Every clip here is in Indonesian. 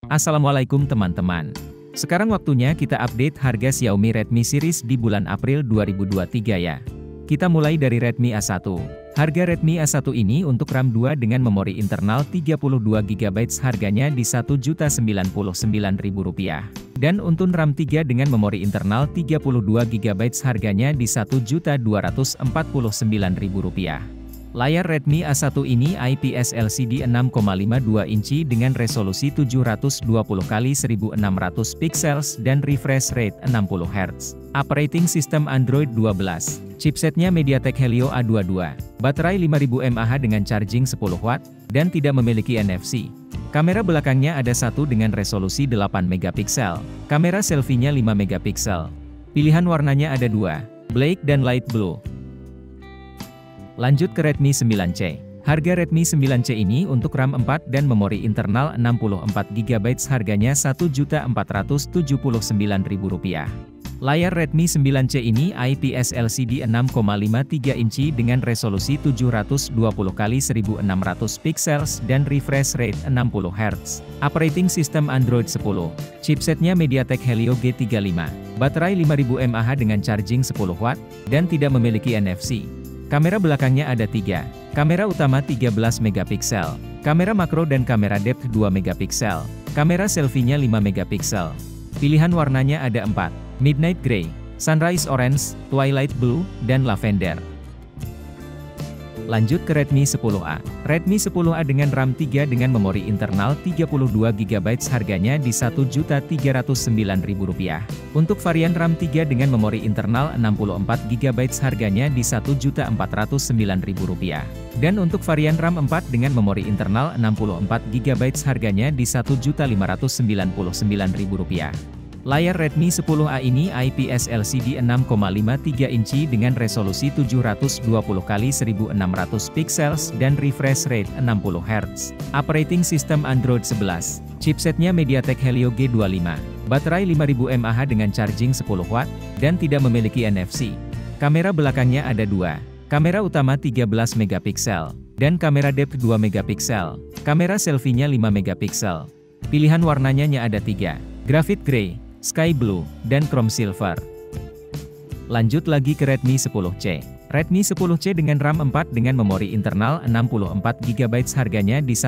Assalamualaikum teman-teman. Sekarang waktunya kita update harga Xiaomi Redmi series di bulan April 2023 ya. Kita mulai dari Redmi A1. Harga Redmi A1 ini untuk RAM 2 dengan memori internal 32GB harganya di Rp1.099.000. Dan untuk RAM 3 dengan memori internal 32GB harganya di Rp1.249.000. Layar Redmi A1 ini IPS LCD 6,52 inci dengan resolusi 720x1600 pixels dan refresh rate 60 Hz. Operating System Android 12. Chipsetnya MediaTek Helio A22. Baterai 5000 mAh dengan charging 10 watt, dan tidak memiliki NFC. Kamera belakangnya ada satu dengan resolusi 8 megapiksel. Kamera selfie-nya 5 megapiksel. Pilihan warnanya ada dua, black dan light blue. Lanjut ke Redmi 9C. Harga Redmi 9C ini untuk RAM 4 dan memori internal 64GB harganya Rp1.479.000. Layar Redmi 9C ini IPS LCD 6,53 inci dengan resolusi 720x1600 pixels dan refresh rate 60 Hz. Operating System Android 10. Chipsetnya MediaTek Helio G35. Baterai 5000 mAh dengan charging 10 watt, dan tidak memiliki NFC. Kamera belakangnya ada 3. Kamera utama 13 megapiksel. Kamera makro dan kamera depth 2 megapiksel. Kamera selfie-nya 5 megapiksel. Pilihan warnanya ada 4. Midnight Grey, Sunrise Orange, Twilight Blue, dan Lavender. Lanjut ke Redmi 10A. Redmi 10A dengan RAM 3 dengan memori internal 32GB harganya di Rp1.309.000. Untuk varian RAM 3 dengan memori internal 64GB harganya di Rp1.409.000. Dan untuk varian RAM 4 dengan memori internal 64GB harganya di Rp1.599.000. Layar Redmi 10A ini IPS LCD 6,53 inci dengan resolusi 720x1600 pixels dan refresh rate 60 Hz. Operating System Android 11. Chipsetnya MediaTek Helio G25. Baterai 5000 mAh dengan charging 10 watt, dan tidak memiliki NFC. Kamera belakangnya ada dua. Kamera utama 13 megapiksel, dan kamera depth 2 megapiksel. Kamera selfie-nya 5 megapiksel. Pilihan warnanya ada 3. Graphite Grey, Sky Blue, dan Chrome Silver. Lanjut lagi ke Redmi 10C. Redmi 10C dengan RAM 4 dengan memori internal 64GB harganya di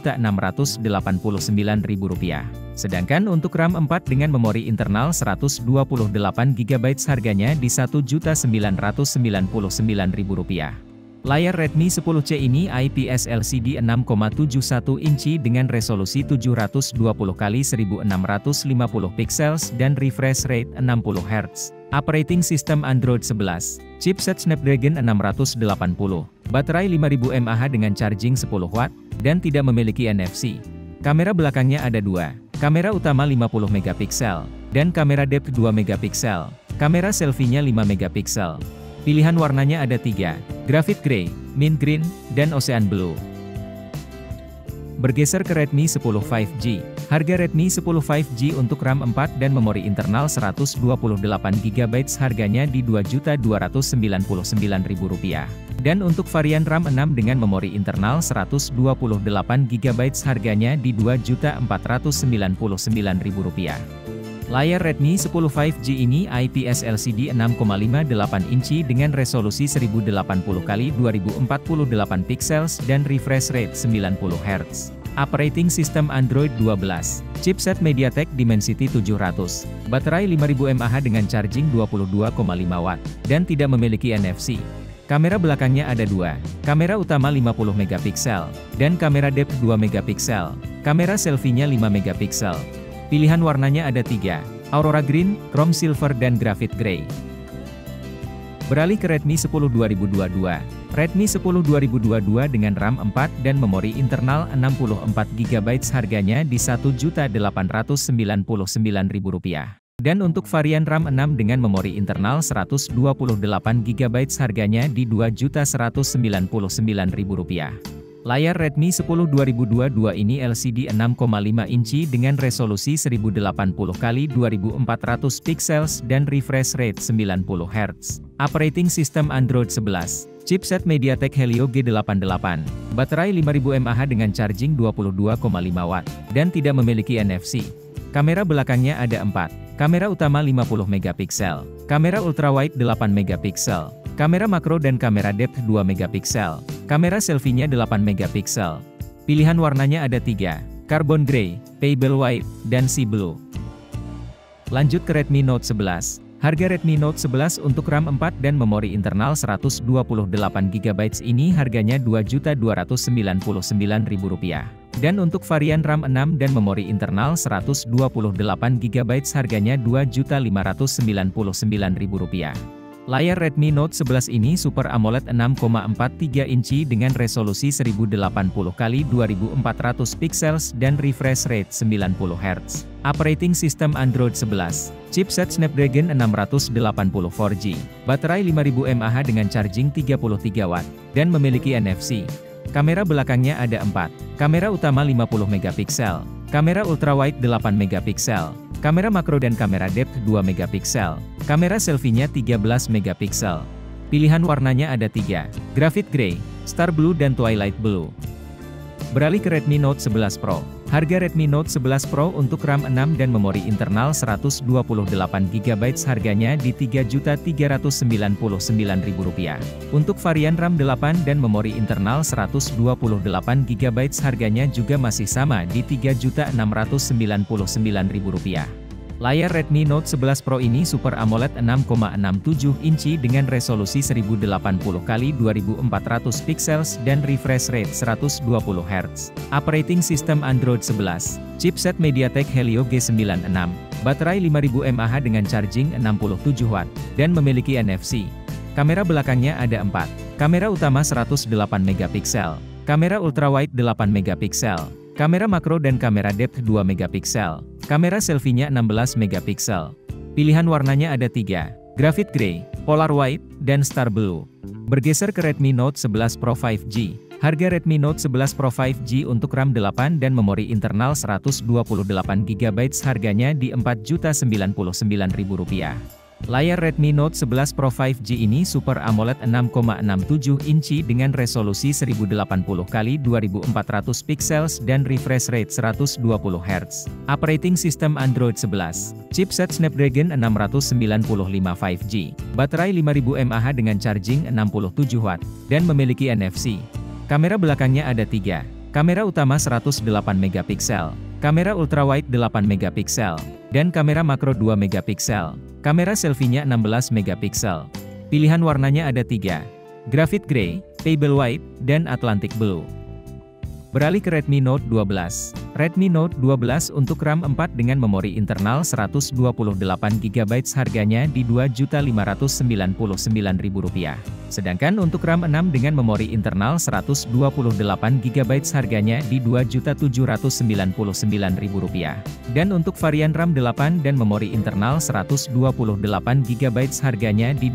Rp1.689.000. Sedangkan untuk RAM 4 dengan memori internal 128GB harganya di Rp1.999.000. Layar Redmi 10C ini IPS LCD 6,71 inci dengan resolusi 720x1650 pixels dan refresh rate 60 Hz. Operating System Android 11. Chipset Snapdragon 680. Baterai 5000 mAh dengan charging 10 watt, dan tidak memiliki NFC. Kamera belakangnya ada dua. Kamera utama 50 megapiksel, dan kamera depth 2 megapiksel. Kamera selfie-nya 5 megapiksel. Pilihan warnanya ada 3. Graphite Grey, Mint Green, dan Ocean Blue. Bergeser ke Redmi 10 5G. Harga Redmi 10 5G untuk RAM 4 dan memori internal 128GB harganya di Rp2.299.000. Dan untuk varian RAM 6 dengan memori internal 128GB harganya di Rp2.499.000. Layar Redmi 10 5G ini IPS LCD 6,58 inci dengan resolusi 1080x2048 pixels dan refresh rate 90 Hz. Operating System Android 12. Chipset MediaTek Dimensity 700. Baterai 5000 mAh dengan charging 22,5 watt, dan tidak memiliki NFC. Kamera belakangnya ada dua. Kamera utama 50 megapiksel, dan kamera depth 2 megapiksel. Kamera selfie-nya 5 megapiksel. Pilihan warnanya ada 3, Aurora Green, Chrome Silver, dan Graphite Grey. Beralih ke Redmi 10 2022. Redmi 10 2022 dengan RAM 4 dan memori internal 64GB harganya di Rp1.899.000. Dan untuk varian RAM 6 dengan memori internal 128GB harganya di Rp2.199.000. Layar Redmi 10 2022 ini LCD 6,5 inci dengan resolusi 1080x2400 pixels dan refresh rate 90 Hz. Operating System Android 11. chipset MediaTek Helio G88, baterai 5000 mAh dengan charging 22,5 Watt, dan tidak memiliki NFC. Kamera belakangnya ada 4, kamera utama 50 megapiksel, kamera ultrawide 8 megapiksel, kamera makro dan kamera depth 2 megapiksel, kamera selfie-nya 8 megapiksel. Pilihan warnanya ada 3, carbon grey, pebble white, dan sea blue. Lanjut ke Redmi Note 11. Harga Redmi Note 11 untuk RAM 4 dan memori internal 128GB ini harganya Rp2.299.000. Dan untuk varian RAM 6 dan memori internal 128GB harganya Rp2.599.000. Layar Redmi Note 11 ini Super AMOLED 6,43 inci dengan resolusi 1080x2400 pixels dan refresh rate 90 Hz. Operating System Android 11, chipset Snapdragon 680 4G, baterai 5000 mAh dengan charging 33 Watt, dan memiliki NFC. Kamera belakangnya ada 4, kamera utama 50 megapiksel, kamera ultrawide 8 megapiksel, kamera makro dan kamera depth 2 megapiksel, kamera selfie-nya 13 megapiksel. Pilihan warnanya ada 3, graphite grey, star blue dan twilight blue. Beralih ke Redmi Note 11 Pro. Harga Redmi Note 11 Pro untuk RAM 6 dan memori internal 128GB harganya di Rp3.399.000. Untuk varian RAM 8 dan memori internal 128GB harganya juga masih sama di Rp3.699.000. Layar Redmi Note 11 Pro ini Super AMOLED 6,67 inci dengan resolusi 1080x2400 pixels dan refresh rate 120 Hz. Operating System Android 11, chipset MediaTek Helio G96, baterai 5000 mAh dengan charging 67 Watt, dan memiliki NFC. Kamera belakangnya ada 4, kamera utama 108 megapiksel, kamera ultrawide 8 megapiksel, kamera makro dan kamera depth 2 megapiksel, kamera selfie-nya 16 megapiksel. Pilihan warnanya ada 3, graphite grey, polar white, dan star blue. Bergeser ke Redmi Note 11 Pro 5G. Harga Redmi Note 11 Pro 5G untuk RAM 8 dan memori internal 128GB harganya di Rp4.099.000. Layar Redmi Note 11 Pro 5G ini Super AMOLED 6,67 inci dengan resolusi 1080x2400 pixels dan refresh rate 120 Hz. Operating System Android 11, chipset Snapdragon 695 5G, baterai 5000 mAh dengan charging 67 Watt, dan memiliki NFC. Kamera belakangnya ada 3, kamera utama 108 megapiksel, kamera ultrawide 8 megapiksel, dan kamera makro 2 megapiksel. Kamera selfie-nya 16 megapiksel. Pilihan warnanya ada 3, graphite grey, pebble white, dan Atlantic blue. Beralih ke Redmi Note 12. Redmi Note 12 untuk RAM 4 dengan memori internal 128GB harganya di Rp2.599.000. Sedangkan untuk RAM 6 dengan memori internal 128GB harganya di Rp2.799.000. Dan untuk varian RAM 8 dan memori internal 128GB harganya di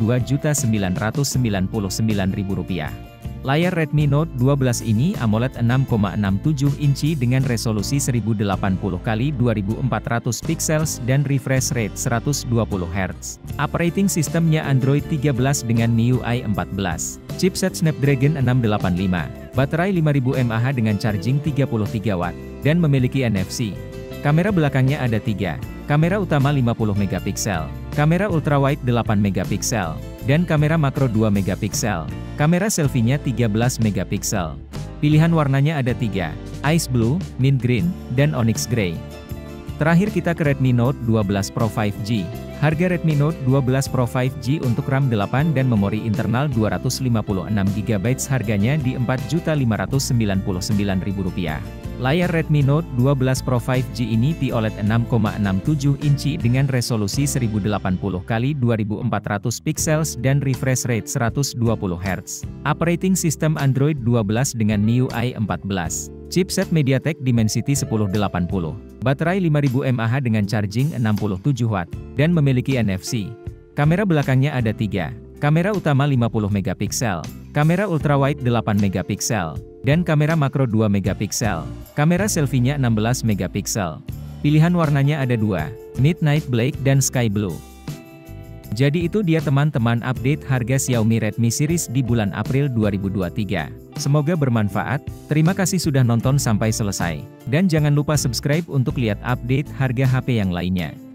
Rp2.999.000. Layar Redmi Note 12 ini AMOLED 6,67 inci dengan resolusi 1080x2400 pixels dan refresh rate 120 Hz. Operating Systemnya Android 13 dengan MIUI 14. Chipset Snapdragon 685, baterai 5000 mAh dengan charging 33 Watt, dan memiliki NFC. Kamera belakangnya ada 3, kamera utama 50 megapiksel, kamera ultrawide 8 megapiksel, dan kamera makro 2 megapiksel. Kamera selfie-nya 13 megapiksel. Pilihan warnanya ada 3, ice blue, mint green, dan onyx gray. Terakhir kita ke Redmi Note 12 Pro 5G. Harga Redmi Note 12 Pro 5G untuk RAM 8 dan memori internal 256GB harganya di Rp4.599.000. Layar Redmi Note 12 Pro 5G ini OLED 6,67 inci dengan resolusi 1080x2400 pixels dan refresh rate 120 Hz. Operating System Android 12 dengan MIUI 14. Chipset MediaTek Dimensity 1080. Baterai 5000 mAh dengan charging 67 Watt, dan memiliki NFC. Kamera belakangnya ada 3, kamera utama 50 megapiksel, kamera ultrawide 8 megapiksel, dan kamera makro 2 megapiksel. Kamera selfie-nya 16 megapiksel. Pilihan warnanya ada 2, Midnight Black dan Sky Blue. Jadi itu dia teman-teman update harga Xiaomi Redmi series di bulan April 2023. Semoga bermanfaat, terima kasih sudah nonton sampai selesai. Dan jangan lupa subscribe untuk lihat update harga HP yang lainnya.